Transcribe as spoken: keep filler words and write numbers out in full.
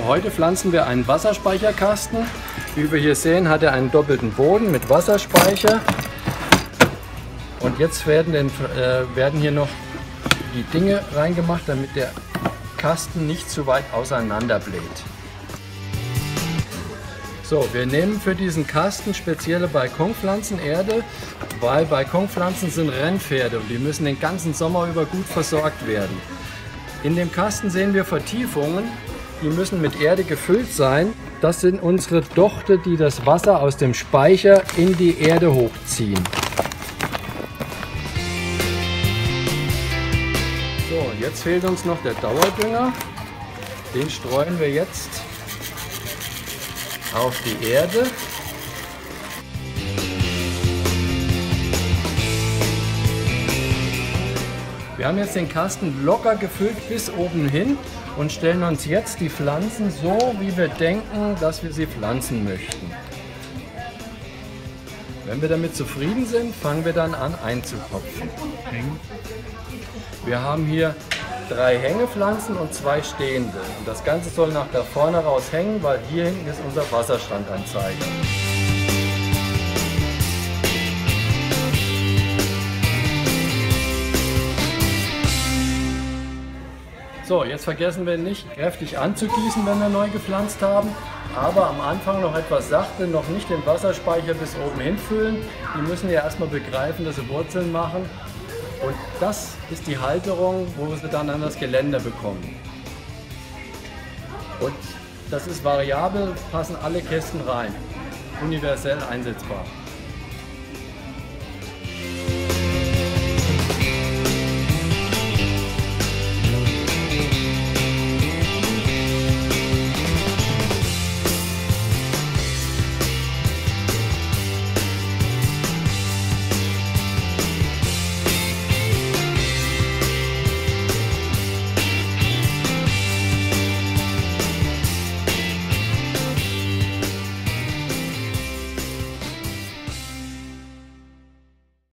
So, heute pflanzen wir einen Wasserspeicherkasten. Wie wir hier sehen, hat er einen doppelten Boden mit Wasserspeicher. Und jetzt werden, den, äh, werden hier noch die Dinge reingemacht, damit der Kasten nicht zu weit auseinander bläht. So, wir nehmen für diesen Kasten spezielle Balkonpflanzenerde, weil Balkonpflanzen sind Rennpferde und die müssen den ganzen Sommer über gut versorgt werden. In dem Kasten sehen wir Vertiefungen, die müssen mit Erde gefüllt sein. Das sind unsere Dochte, die das Wasser aus dem Speicher in die Erde hochziehen. So, jetzt fehlt uns noch der Dauerdünger. Den streuen wir jetzt auf die Erde. Wir haben jetzt den Kasten locker gefüllt bis oben hin und stellen uns jetzt die Pflanzen so, wie wir denken, dass wir sie pflanzen möchten. Wenn wir damit zufrieden sind, fangen wir dann an einzukopfen. Wir haben hier drei Hängepflanzen und zwei stehende. Und das Ganze soll nach da vorne raus hängen, weil hier hinten ist unser Wasserstandanzeiger. So, jetzt vergessen wir nicht, kräftig anzugießen, wenn wir neu gepflanzt haben. Aber am Anfang noch etwas sachte, noch nicht den Wasserspeicher bis oben hinfüllen. Die müssen ja erstmal begreifen, dass sie Wurzeln machen. Und das ist die Halterung, wo wir sie dann an das Geländer bekommen. Und das ist variabel, passen alle Kästen rein, universell einsetzbar.